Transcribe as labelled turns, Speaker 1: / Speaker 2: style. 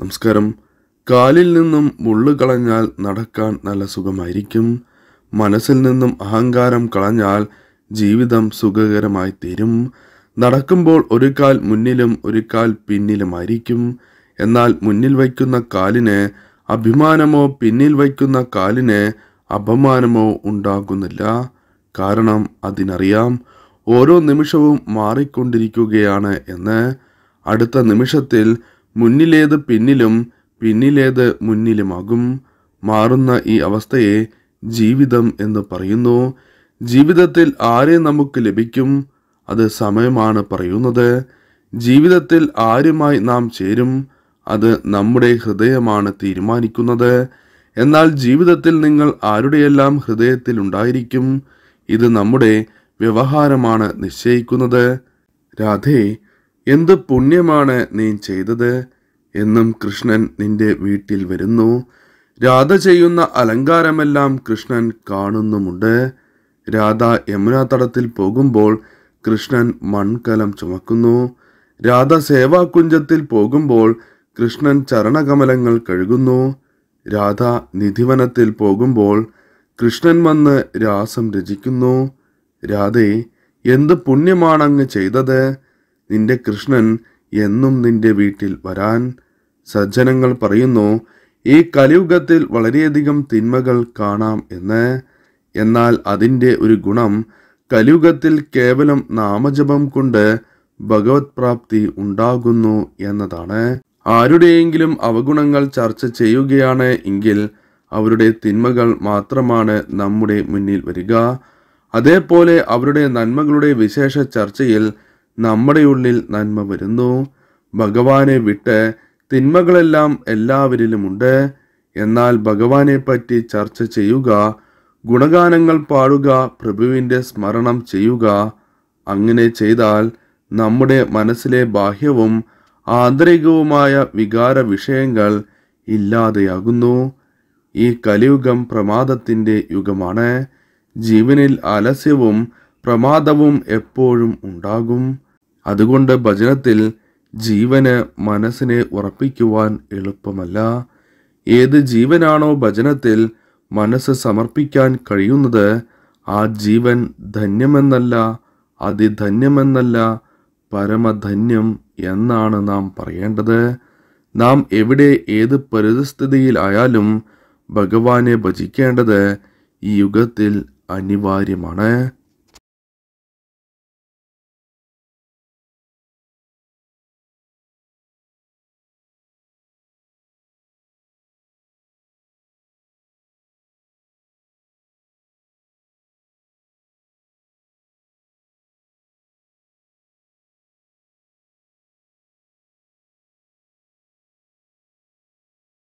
Speaker 1: നമസ്കാരം. കാലിൽ നിന്നും മുള്ളു കളഞ്ഞാൽ നടക്കാൻ നല്ല സുഖമായിരിക്കും. മനസ്സിൽ നിന്നും അഹങ്കാരം കളഞ്ഞാൽ ജീവിതം സുഖകരമായി തീരും. നടക്കുമ്പോൾ ഒരു കാൽ മുന്നിലും ഒരു കാൽ പിന്നിലുമായിരിക്കും. എന്നാൽ മുന്നിൽ വയ്ക്കുന്ന കാലിന് അഭിമാനമോ പിന്നിൽ വയ്ക്കുന്ന കാലിന് അപമാനമോ ഉണ്ടാകുന്നില്ല. കാരണം അതിനറിയാം, ഓരോ നിമിഷവും മാറിക്കൊണ്ടിരിക്കുകയാണ് എന്ന്. അടുത്ത നിമിഷത്തിൽ മുന്നിലേത് പിന്നിലും പിന്നിലേത് മുന്നിലുമാകും. മാറുന്ന ഈ അവസ്ഥയെ ജീവിതം എന്ന് പറയുന്നു. ജീവിതത്തിൽ ആരെ നമുക്ക് ലഭിക്കും? അത് സമയമാണ് പറയുന്നത്. ജീവിതത്തിൽ ആരുമായി നാം ചേരും? അത് നമ്മുടെ ഹൃദയമാണ് തീരുമാനിക്കുന്നത്. എന്നാൽ ജീവിതത്തിൽ നിങ്ങൾ ആരുടെയെല്ലാം ഹൃദയത്തിൽ ഉണ്ടായിരിക്കും? ഇത് നമ്മുടെ വ്യവഹാരമാണ് നിശ്ചയിക്കുന്നത്. രാധേ, എന്ത് പുണ്യമാണ് നീ ചെയ്തത് എന്നും കൃഷ്ണൻ നിന്റെ വീട്ടിൽ വരുന്നു. രാധ ചെയ്യുന്ന അലങ്കാരമെല്ലാം കൃഷ്ണൻ കാണുന്നുമുണ്ട്. രാധ യമുനാ തടത്തിൽ പോകുമ്പോൾ കൃഷ്ണൻ മൺകലം ചുമക്കുന്നു. രാധ സേവാകുഞ്ചത്തിൽ പോകുമ്പോൾ കൃഷ്ണൻ ചരണകമലങ്ങൾ കഴുകുന്നു. രാധ നിധിവനത്തിൽ പോകുമ്പോൾ കൃഷ്ണൻ വന്ന് രാസം രചിക്കുന്നു. രാധേ, എന്ത് പുണ്യമാണങ്ങ് ചെയ്തത്? നിന്റെ കൃഷ്ണൻ എന്നും നിന്റെ വീട്ടിൽ വരാൻ. സജ്ജനങ്ങൾ പറയുന്നു, ഈ കലിയുഗത്തിൽ വളരെയധികം തിന്മകൾ കാണാം എന്ന്. എന്നാൽ അതിൻ്റെ ഒരു ഗുണം കലിയുഗത്തിൽ കേവലം നാമജപം കൊണ്ട് ഭഗവത് പ്രാപ്തി ഉണ്ടാകുന്നു എന്നതാണ്. ആരുടെയെങ്കിലും അവഗുണങ്ങൾ ചർച്ച ചെയ്യുകയാണ് എങ്കിൽ അവരുടെ തിന്മകൾ മാത്രമാണ് നമ്മുടെ മുന്നിൽ വരിക. അതേപോലെ അവരുടെ നന്മകളുടെ വിശേഷ ചർച്ചയിൽ നമ്മുടെ ഉള്ളിൽ നന്മ വരുന്നു. ഭഗവാനെ വിട്ട് തിന്മകളെല്ലാം എല്ലാവരിലുമുണ്ട്. എന്നാൽ ഭഗവാനെ പറ്റി ചർച്ച ചെയ്യുക, ഗുണഗാനങ്ങൾ പാടുക, പ്രഭുവിൻ്റെ സ്മരണം ചെയ്യുക. അങ്ങനെ ചെയ്താൽ നമ്മുടെ മനസ്സിലെ ബാഹ്യവും ആന്തരികവുമായ വികാര വിഷയങ്ങൾ ഇല്ലാതെയാകുന്നു. ഈ കലിയുഗം പ്രമാദത്തിൻ്റെ യുഗമാണ്. ജീവനിൽ ആലസ്യവും പ്രമാദവും എപ്പോഴും ഉണ്ടാകും. അതുകൊണ്ട് ഭജനത്തിൽ ജീവന് മനസ്സിനെ ഉറപ്പിക്കുവാൻ എളുപ്പമല്ല. ഏത് ജീവനാണോ ഭജനത്തിൽ മനസ്സ് സമർപ്പിക്കാൻ കഴിയുന്നത്, ആ ജീവൻ ധന്യമെന്നല്ല, അതിധന്യമെന്നല്ല, പരമധന്യം എന്നാണ് നാം പറയേണ്ടത്. നാം എവിടെ ഏത് പരിസ്ഥിതിയിലായാലും ഭഗവാനെ ഭജിക്കേണ്ടത് ഈ യുഗത്തിൽ അനിവാര്യമാണ്.